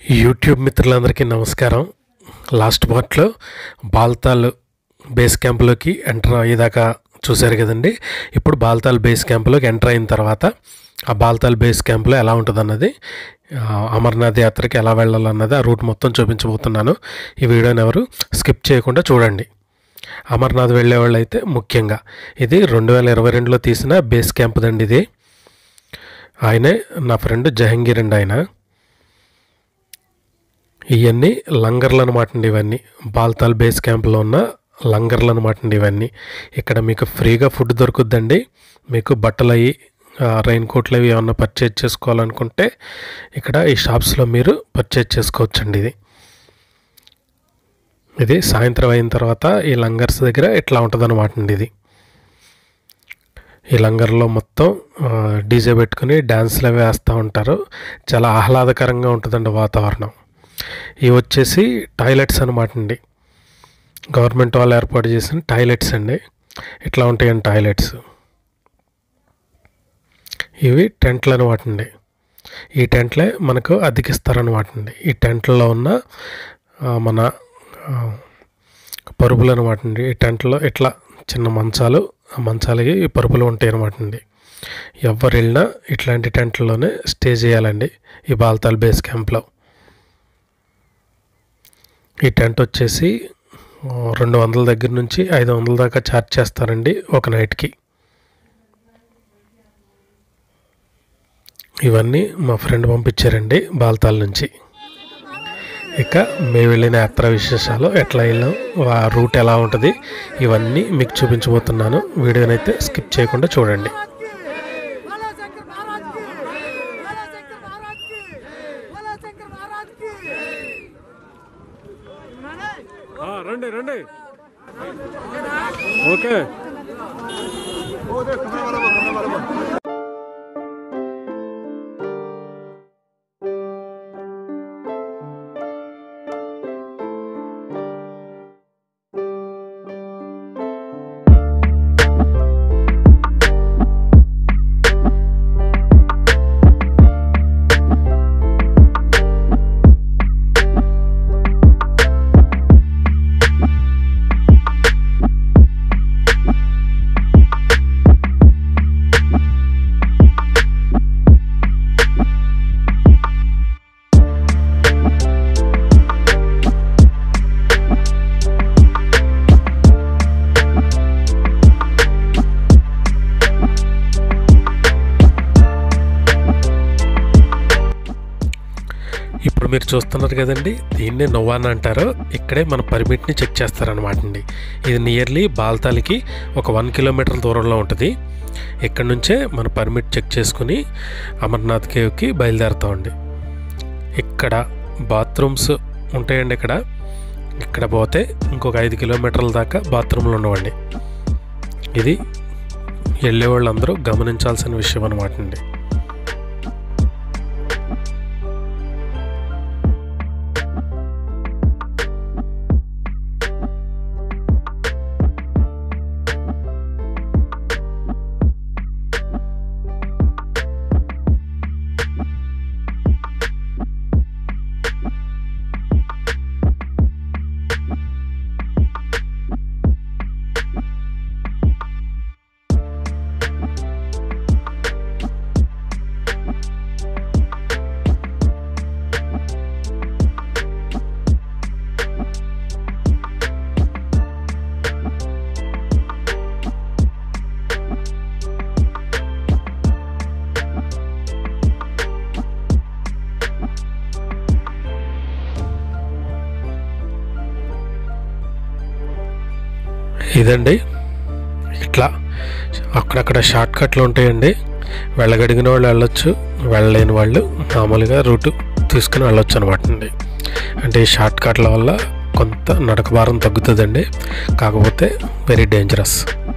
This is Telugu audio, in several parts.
యూట్యూబ్ మిత్రులందరికీ నమస్కారం. లాస్ట్ పార్ట్లో బాల్తాల్ బేస్ క్యాంప్లోకి ఎంటర్ అయ్యేదాకా చూశారు కదండి. ఇప్పుడు బాల్తాల్ బేస్ క్యాంప్లోకి ఎంటర్ అయిన తర్వాత ఆ బాల్తాల్ బేస్ క్యాంప్లో ఎలా ఉంటుందన్నది, అమర్నాథ్ యాత్రకి ఎలా వెళ్ళాలన్నది ఆ రూట్ మొత్తం చూపించబోతున్నాను. ఈ వీడియోని ఎవరు స్కిప్ చేయకుండా చూడండి. అమర్నాథ్ వెళ్ళేవాళ్ళు అయితే ముఖ్యంగా ఇది 2022లో తీసిన బేస్ క్యాంప్ దండి. ఇది ఆయనే నా ఫ్రెండ్ జహంగీర్ అండి. ఆయన ఇవన్నీ లంగర్లు అనమాట అండి. ఇవన్నీ బాల్తాల్ బేస్ క్యాంప్లో ఉన్న లంగర్లు అనమాట అండి. ఇవన్నీ ఇక్కడ మీకు ఫ్రీగా ఫుడ్ దొరుకుద్దండి. మీకు బట్టలు అవి రెయిన్ కోట్లు అవి ఏమన్నా పర్చేజ్ చేసుకోవాలనుకుంటే ఇక్కడ ఈ షాప్స్లో మీరు పర్చేజ్ చేసుకోవచ్చండి. ఇది సాయంత్రం అయిన తర్వాత ఈ లంగర్స్ దగ్గర ఇట్లా ఉంటుంది అనమాట అండి. ఇది ఈ లంగర్లో మొత్తం డీజే పెట్టుకుని డ్యాన్స్లు అవి వేస్తూ ఉంటారు. చాలా ఆహ్లాదకరంగా ఉంటుందండి వాతావరణం. ఇవి వచ్చేసి టాయిలెట్స్ అనమాట అండి. గవర్నమెంట్ వాళ్ళు ఏర్పాటు చేసిన టాయిలెట్స్ అండి. ఇట్లా ఉంటాయండి టాయిలెట్స్. ఇవి టెంట్లు అనమాట అండి. ఈ టెంట్లే మనకు అద్దెకిస్తారనమాట అండి. ఈ టెంట్లో ఉన్న మన పరుపులు అనమాట అండి. ఈ టెంట్లో ఇట్లా చిన్న మంచాలు, ఆ మంచాలకి ఈ పరుపులు ఉంటాయి అనమాట అండి. ఎవరు వెళ్ళినా ఇట్లాంటి టెంట్లోనే స్టే చేయాలండి ఈ బాల్తాల్ బేస్ క్యాంప్లో. ఈ టెంట్ వచ్చేసి 200 దగ్గర నుంచి 500 దాకా ఛార్జ్ చేస్తారండి ఒక నైట్కి. ఇవన్నీ మా ఫ్రెండ్ పంపించారండి బాల్తాల్ నుంచి. ఇక మేము వెళ్ళిన యాత్ర విశేషాలు, ఎట్లా వెళ్ళాం, ఆ రూట్ ఎలా ఉంటుంది, ఇవన్నీ మీకు చూపించబోతున్నాను. వీడియోనైతే స్కిప్ చేయకుండా చూడండి. రండి రండి. ఓకే. ఇప్పుడు మీరు చూస్తున్నారు కదండి, దీన్నే నొవాన్ అంటారు. ఇక్కడే మన పర్మిట్ని చెక్ చేస్తారనమాట అండి. ఇది నియర్లీ బాల్తాల్కి ఒక 1 కిలోమీటర్ దూరంలో ఉంటుంది. ఇక్కడ నుంచే మన పర్మిట్ చెక్ చేసుకుని అమర్నాథ్ కేవ్కి బయలుదేరుతామండి. ఇక్కడ బాత్రూమ్స్ ఉంటాయండి. ఇక్కడ పోతే ఇంకొక 5 కిలోమీటర్ల దాకా బాత్రూమ్లు ఉండవండి. ఇది వెళ్ళే వాళ్ళందరూ గమనించాల్సిన విషయం అనమాట అండి. ఇదండి, ఇట్లా అక్కడక్కడ షార్ట్ కట్లు ఉంటాయండి. వెళ్ళగడిగిన వాళ్ళు వెళ్ళొచ్చు, వెళ్ళలేని వాళ్ళు మామూలుగా రూటు తీసుకుని వెళ్ళొచ్చు అనమాట అండి. అంటే ఈ షార్ట్ కట్ల వల్ల కొంత నడక భారం తగ్గుతుందండి. కాకపోతే వెరీ డేంజరస్.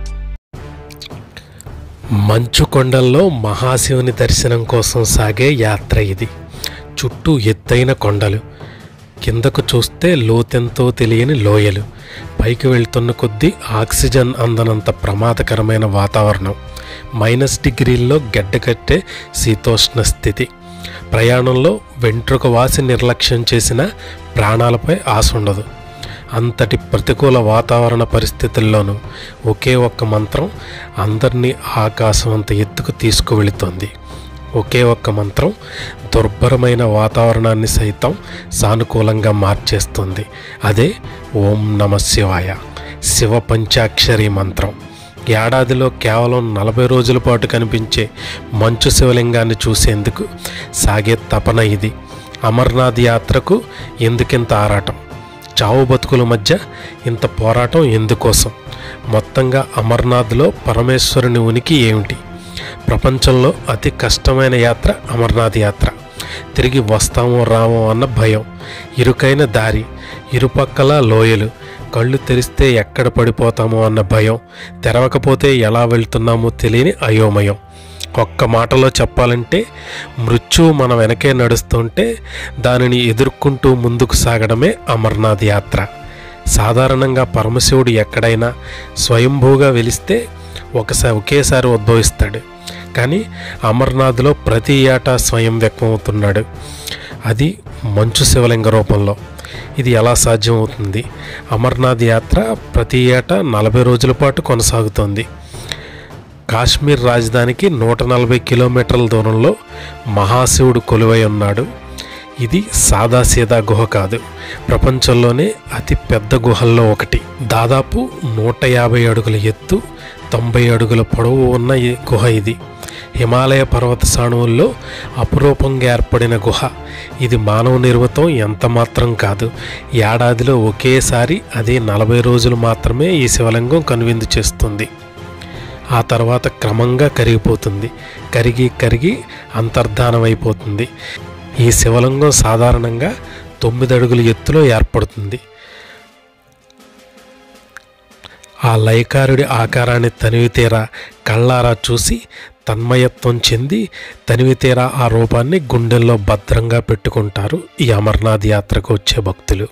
మంచు కొండల్లో మహాశివుని దర్శనం కోసం సాగే యాత్ర ఇది. చుట్టూ ఎత్తైన కొండలు, కిందకు చూస్తే లోతెంతో తెలియని లోయలు, పైకి వెళ్తున్న కొద్దీ ఆక్సిజన్ అందనంత ప్రమాదకరమైన వాతావరణం, -డిగ్రీల్లో గడ్డకట్టే శీతోష్ణ స్థితి. ప్రయాణంలో వెంట్రుక వాసి నిర్లక్ష్యం చేసిన ప్రాణాలపై ఆశ ఉండదు. అంతటి ప్రతికూల వాతావరణ పరిస్థితుల్లోనూ ఒకే ఒక్క మంత్రం అందరినీ ఆకాశం అంత ఎత్తుకు తీసుకువెళుతోంది. ఒకే ఒక్క మంత్రం దుర్భరమైన వాతావరణాన్ని సైతం సానుకూలంగా మార్చేస్తుంది. అదే ఓం నమ శివాయ, శివ పంచాక్షరి మంత్రం. ఏడాదిలో కేవలం 40 రోజుల పాటు కనిపించే మంచు శివలింగాన్ని చూసేందుకు సాగే తపన ఇది. అమర్నాథ్ యాత్రకు ఎందుకింత ఆరాటం? చావు బతుకుల మధ్య ఇంత పోరాటం ఎందుకోసం? మొత్తంగా అమర్నాథ్లో పరమేశ్వరుని ఉనికి ఏమిటి? ప్రపంచంలో అతి కష్టమైన యాత్ర అమర్నాథ్ యాత్ర. తిరిగి వస్తామో రామో అన్న భయం, ఇరుకైన దారి, ఇరుపక్కల లోయలు, కళ్ళు తెరిస్తే ఎక్కడ పడిపోతామో అన్న భయం, తెరవకపోతే ఎలా వెళ్తున్నామో తెలియని అయోమయం. ఒక్క మాటలో చెప్పాలంటే మృత్యువు మన వెనకే నడుస్తుంటే దానిని ఎదుర్కొంటూ ముందుకు సాగడమే అమర్నాథ్ యాత్ర. సాధారణంగా పరమశివుడు ఎక్కడైనా స్వయంభూగా వెలిస్తే ఒకేసారి ఉద్భవిస్తాడు. కానీ అమర్నాథ్లో ప్రతి ఏటా స్వయం వ్యక్తమవుతున్నాడు. అది మంచు శివలింగ రూపంలో. ఇది ఎలా సాధ్యమవుతుంది? అమర్నాథ్ యాత్ర ప్రతి ఏటా 40 రోజుల పాటు కొనసాగుతోంది. కాశ్మీర్ రాజధానికి 140 కిలోమీటర్ల దూరంలో మహాశివుడు కొలువై ఉన్నాడు. ఇది సాదాసీదా గుహ కాదు, ప్రపంచంలోనే అతి పెద్ద గుహల్లో ఒకటి. దాదాపు 150 అడుగుల ఎత్తు, 90 అడుగుల పొడవు ఉన్న ఈ గుహ ఇది. హిమాలయ పర్వత సానువుల్లో అపురూపంగా ఏర్పడిన గుహ. ఇది మానవ నిర్మితం ఎంత మాత్రం కాదు. ఏడాదిలో ఒకేసారి, అదే 40 రోజులు మాత్రమే ఈ శివలింగం కనువిందు చేస్తుంది. ఆ తర్వాత క్రమంగా కరిగిపోతుంది. కరిగి అంతర్ధానమైపోతుంది. ఈ శివలింగం సాధారణంగా 9 అడుగుల ఎత్తులో ఏర్పడుతుంది. ఆ లయకారుడి ఆకారాన్ని తనివితీరా కళ్ళారా చూసి తన్మయత్వం చెంది తనివితీరా ఆ రూపాన్ని గుండెల్లో భద్రంగా పెట్టుకుంటారు ఈ అమర్నాథ్ యాత్రకు వచ్చే భక్తులు.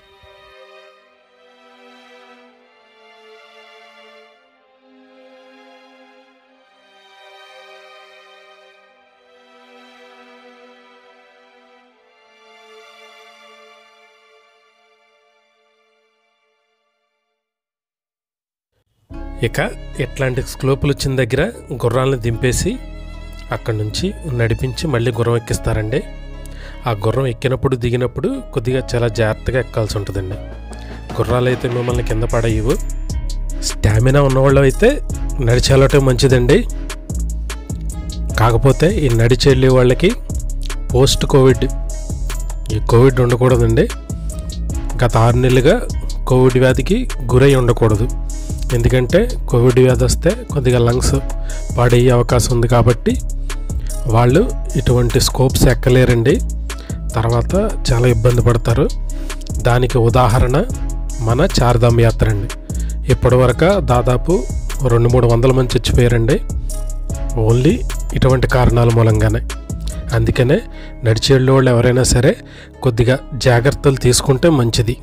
ఇక ఇట్లాంటి స్లోపులు వచ్చిన దగ్గర గుర్రాలను దింపేసి అక్కడి నుంచి నడిపించి మళ్ళీ గుర్రం ఎక్కిస్తారండి. ఆ గుర్రం ఎక్కినప్పుడు దిగినప్పుడు కొద్దిగా చాలా జాగ్రత్తగా ఎక్కాల్సి ఉంటుందండి. గుర్రాలు అయితే మిమ్మల్ని కింద పడేయవు. స్టామినా ఉన్నవాళ్ళు అయితే నడిచి వెళ్ళటం మంచిదండి. కాకపోతే ఈ నడిచి వెళ్ళే వాళ్ళకి పోస్ట్ కోవిడ్, ఈ కోవిడ్ ఉండకూడదండి. గత 6 నెలలుగా కోవిడ్ వ్యాధికి గురై ఉండకూడదు. ఎందుకంటే కోవిడ్ వ్యాధి వస్తే కొద్దిగా లంగ్స్ పాడయ్యే అవకాశం ఉంది. కాబట్టి వాళ్ళు ఇటువంటి స్కోప్స్ ఎక్కలేరండి. తర్వాత చాలా ఇబ్బంది పడతారు. దానికి ఉదాహరణ మన చార్ధామ్ యాత్ర అండి. ఇప్పటివరకు దాదాపు 200-300 మంది చచ్చిపోయారండి, ఓన్లీ ఇటువంటి కారణాల మూలంగానే. అందుకనే నడిచి వెళ్ళే వాళ్ళు ఎవరైనా సరే కొద్దిగా జాగ్రత్తలు తీసుకుంటే మంచిది.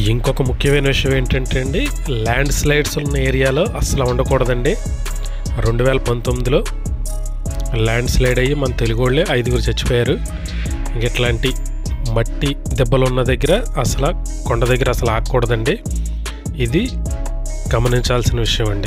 ఇంకొక ముఖ్యమైన విషయం ఏంటంటే అండి, ల్యాండ్ స్లైడ్స్ ఉన్న ఏరియాలో అసలు ఉండకూడదండి. 2019లో ల్యాండ్ స్లైడ్ అయ్యి మన తెలుగు వాళ్ళే 5 చచ్చిపోయారు. ఇట్లాంటి మట్టి దెబ్బలు ఉన్న దగ్గర అసలు కొండ దగ్గర అసలు ఆగకూడదండి. ఇది గమనించాల్సిన విషయం అండి.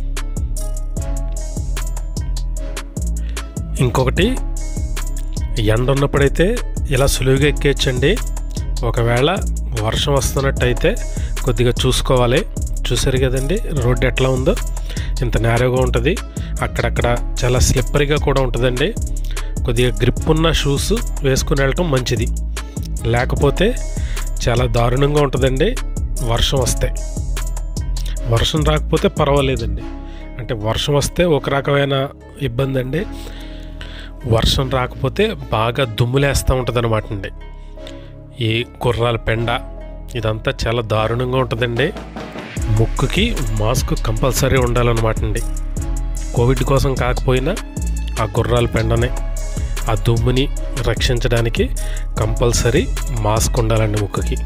ఇంకొకటి, ఎండ ఉన్నప్పుడైతే ఇలా సులువుగా ఎక్కేయచ్చండి. ఒకవేళ వర్షం వస్తున్నట్టయితే కొద్దిగా చూసుకోవాలి. చూసారు కదండి రోడ్డు ఎట్లా ఉందో, ఇంత నేరోగా ఉంటుంది. అక్కడక్కడ చాలా స్లిప్పరీగా కూడా ఉంటుందండి. కొద్దిగా గ్రిప్ ఉన్న షూస్ వేసుకుని వెళ్ళటం మంచిది, లేకపోతే చాలా దారుణంగా ఉంటుందండి వర్షం వస్తే. వర్షం రాకపోతే పర్వాలేదండి, అంటే వర్షం వస్తే ఒక రకమైన ఇబ్బంది అండి. వర్షం రాకపోతే బాగా దుమ్ములేస్తూ ఉంటుంది అనమాట అండి. ఈ గుర్రాల పెండ ఇదంతా చాలా దారుణంగా ఉంటుందండి. ముక్కుకి మాస్క్ కంపల్సరీ ఉండాలన్నమాట అండి. కోవిడ్ కోసం కాకపోయినా ఆ గుర్రాల పెండని, ఆ దుమ్ముని రక్షించడానికి కంపల్సరీ మాస్క్ ఉండాలండి ముక్కుకి.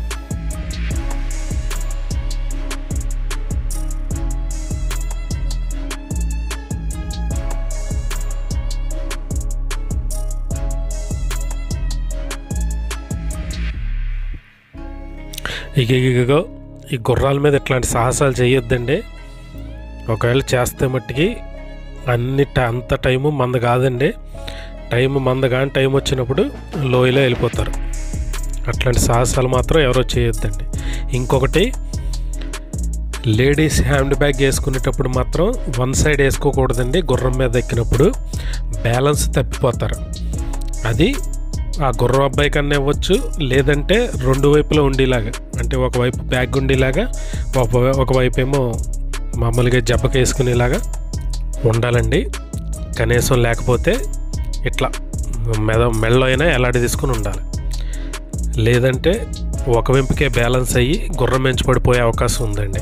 ఇగో ఈ గుర్రాల మీద ఇట్లాంటి సాహసాలు చేయొద్దండి. ఒకవేళ చేస్తే మట్టికి అంత టైము మంద కాదండి. టైం వచ్చినప్పుడు లోయలో వెళ్ళిపోతారు. అట్లాంటి సాహసాలు మాత్రం ఎవరో చేయొద్దండి. ఇంకొకటి, లేడీస్ హ్యాండ్ బ్యాగ్ వేసుకునేటప్పుడు మాత్రం వన్ సైడ్ వేసుకోకూడదండి. గుర్రం మీద ఎక్కినప్పుడు బ్యాలెన్స్ తప్పిపోతారు. అది ఆ గుర్రం అబ్బాయి కన్నా ఇవ్వచ్చు, లేదంటే 2 వైపులా ఉండేలాగా, అంటే ఒకవైపు బ్యాగ్ ఉండేలాగా, ఒకవైపు ఏమో మామూలుగా జబ్బకి వేసుకునేలాగా ఉండాలండి కనీసం. లేకపోతే ఇట్లా మెడలో అయినా ఎలాంటి తీసుకుని ఉండాలి. లేదంటే ఒక వెంపుకే బ్యాలెన్స్ అయ్యి గుర్రం మెంచి పడిపోయే అవకాశం ఉందండి.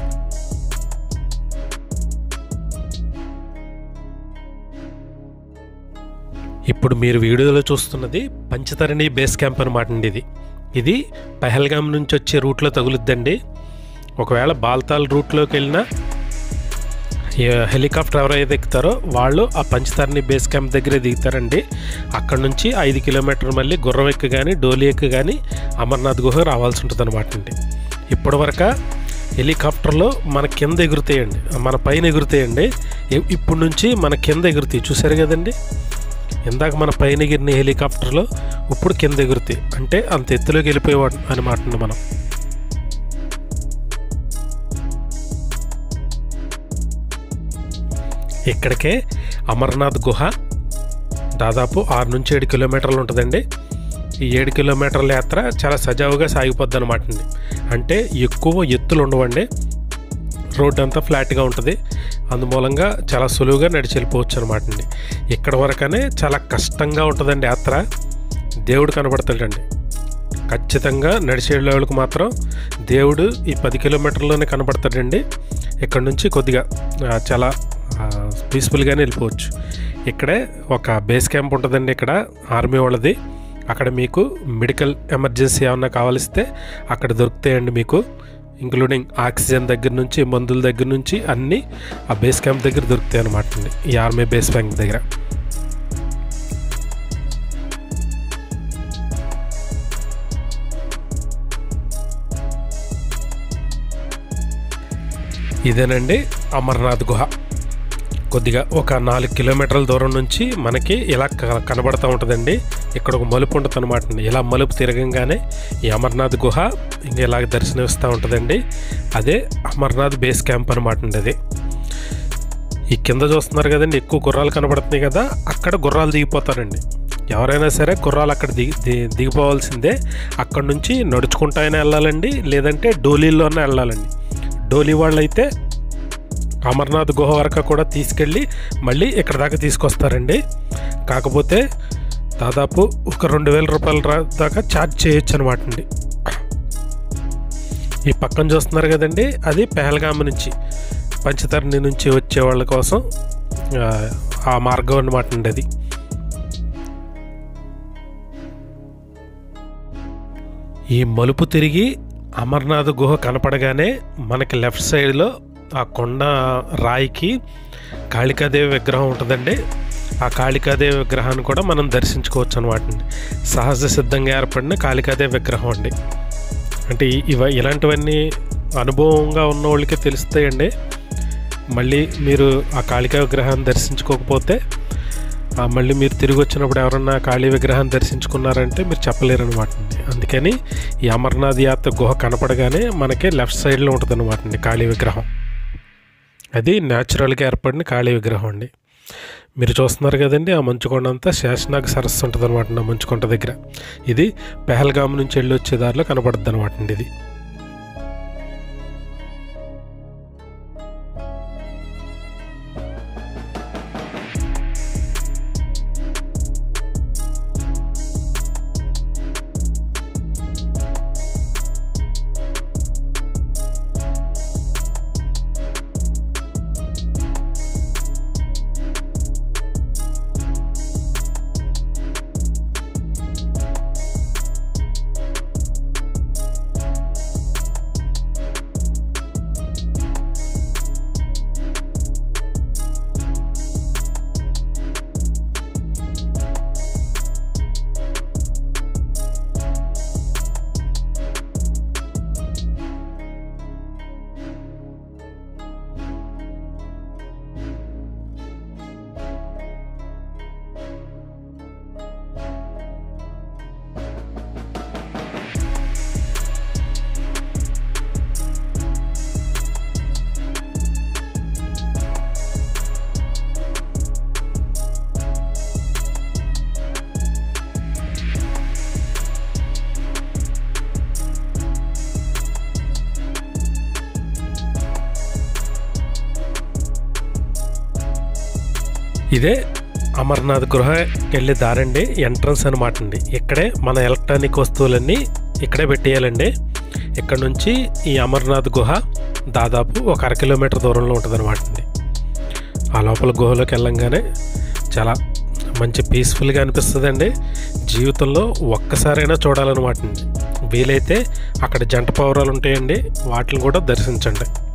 ఇప్పుడు మీరు వీడియోలో చూస్తున్నది పంచతరణి బేస్ క్యాంప్ అనమాట అండి. ఇది పహల్గామ్ నుంచి వచ్చే రూట్లో తగులుద్దండి. ఒకవేళ బాల్తాల్ రూట్లోకి వెళ్ళినా హెలికాప్టర్ ఎవరైతే ఎక్కుతారో వాళ్ళు ఆ పంచతరణి బేస్ క్యాంప్ దగ్గరే దిగుతారండి. అక్కడ నుంచి 5 కిలోమీటర్లు మళ్ళీ గుర్రం ఎక్కి కానీ డోలి ఎక్కి కానీ అమర్నాథ్ గుహ రావాల్సి ఉంటుంది అనమాట అండి. ఇప్పటివరకు హెలికాప్టర్లో మన కింద ఎగురుతాయండి, మన పైన ఎగురుతాయండి. ఇప్పుడు నుంచి మన కింద ఎగురుతాయి. చూసారు కదండి, ఇందాక మన పైన ఎగిరిన హెలికాప్టర్లో ఇప్పుడు కింద ఎగురుతాయి. అంటే అంత ఎత్తులోకి వెళ్ళిపోయేవాడు అనమాట అండి మనం. ఇక్కడికే అమర్నాథ్ గుహ దాదాపు 6 నుంచి 7 కిలోమీటర్లు ఉంటుందండి. ఈ 7 కిలోమీటర్ల యాత్ర చాలా సజావుగా సాగిపోద్ది అనమాట అండి. అంటే ఎక్కువ ఎత్తులు ఉండవండి, రోడ్ అంతా ఫ్లాట్గా ఉంటుంది. అందుమూలంగా చాలా సులువుగా నడిచి వెళ్ళిపోవచ్చు అనమాట అండి. ఇక్కడ వరకనే చాలా కష్టంగా ఉంటుందండి యాత్ర. దేవుడు కనబడతాడండి ఖచ్చితంగా. నడిచి వెళ్ళే వాళ్ళకి మాత్రం దేవుడు ఈ 10 కిలోమీటర్లోనే కనబడతాడండి. ఇక్కడ నుంచి కొద్దిగా చాలా పీస్ఫుల్గానే వెళ్ళిపోవచ్చు. ఇక్కడే ఒక బేస్ క్యాంప్ ఉంటుందండి, ఇక్కడ ఆర్మీ వాళ్ళది. అక్కడ మీకు మెడికల్ ఎమర్జెన్సీ ఏమన్నా కావాలిస్తే అక్కడ దొరుకుతాయండి మీకు, ఇంక్లూడింగ్ ఆక్సిజన్ దగ్గర నుంచి మందుల దగ్గర నుంచి అన్నీ ఆ బేస్ క్యాంప్ దగ్గర దొరుకుతాయి అన్నమాట అండి, ఈ ఆర్మీ బేస్ క్యాంప్ దగ్గర. ఇదేనండి అమర్నాథ్ గుహ. కొద్దిగా ఒక 4 కిలోమీటర్ల దూరం నుంచి మనకి ఇలా కనబడుతూ ఉంటుందండి. ఇక్కడ ఒక మలుపు ఉంటుంది అనమాట అండి. ఇలా మలుపు తిరగంగానే ఈ అమర్నాథ్ గుహ ఇంకా ఇలాగ దర్శనమిస్తూ ఉంటుందండి. అదే అమర్నాథ్ బేస్ క్యాంప్ అనమాట అండి. అది ఈ కింద చూస్తున్నారు కదండి, ఎక్కువ గుర్రాలు కనబడుతున్నాయి కదా, అక్కడ గుర్రాలు దిగిపోతారండి. ఎవరైనా సరే గుర్రాలు అక్కడ దిగిపోవాల్సిందే. అక్కడ నుంచి నడుచుకుంటూ అయినా వెళ్ళాలండి, లేదంటే డోలీల్లోనే వెళ్ళాలండి. డోలీ వాళ్ళు అయితే అమర్నాథ్ గుహ వరకు కూడా తీసుకెళ్ళి మళ్ళీ ఇక్కడ దాకా తీసుకొస్తారండి. కాకపోతే దాదాపు ఒక 2000 రూపాయల దాకా ఛార్జ్ చేయొచ్చు అనమాట అండి. ఈ పక్కన చూస్తున్నారు కదండి, అది పహల్గామ్ నుంచి పంచతరణి నుంచి వచ్చే వాళ్ళ కోసం ఆ మార్గం అనమాట అండి. అది ఈ మలుపు తిరిగి అమర్నాథ్ గుహ కనపడగానే మనకి లెఫ్ట్ సైడ్లో ఆ కొండ రాయికి కాళికాదేవి విగ్రహం ఉంటుందండి. ఆ కాళికాదేవి విగ్రహాన్ని కూడా మనం దర్శించుకోవచ్చు అనమాట. సహజ సిద్ధంగా ఏర్పడిన కాళికాదేవి విగ్రహం అండి. అంటే ఇలాంటివన్నీ అనుభవంగా ఉన్న వాళ్ళకే తెలుస్తాయండి. మళ్ళీ మీరు ఆ కాళికా విగ్రహాన్ని దర్శించుకోకపోతే మళ్ళీ మీరు తిరిగి వచ్చినప్పుడు ఎవరన్నా కాళీ విగ్రహాన్ని దర్శించుకున్నారంటే మీరు చెప్పలేరు అనమాట. అందుకని ఈ అమర్నాథ్ యాత్ర గుహ కనపడగానే మనకి లెఫ్ట్ సైడ్లో ఉంటుంది అనమాట అండి కాళీ విగ్రహం. అది న్యాచురల్గా ఏర్పడిన కాళీ విగ్రహం అండి. మీరు చూస్తున్నారు కదండి, ఆ మంచుకొండ అంతా శేషనాగ్ సరస్సు ఉంటుంది అనమాట ఆ మంచుకొండ దగ్గర. ఇది పెహల్గాం నుంచి వెళ్ళి వచ్చే దారిలో కనపడుద్ది అనమాట అండి. ఇది ఇదే అమర్నాథ్ గుహకి వెళ్ళే దారండి, ఎంట్రన్స్ అనమాట అండి. ఇక్కడే మన ఎలక్ట్రానిక్ వస్తువులన్నీ ఇక్కడే పెట్టేయాలండి. ఇక్కడ నుంచి ఈ అమర్నాథ్ గుహ దాదాపు ఒక 1/2 కిలోమీటర్ దూరంలో ఉంటుంది అనమాట అండి. ఆ లోపల గుహలోకి వెళ్ళంగానే చాలా మంచి పీస్ఫుల్గా అనిపిస్తుందండి. జీవితంలో ఒక్కసారైనా చూడాలన్నమాట అండి. వీలైతే అక్కడ జంట పావురాలు ఉంటాయండి, వాటిని కూడా దర్శించండి.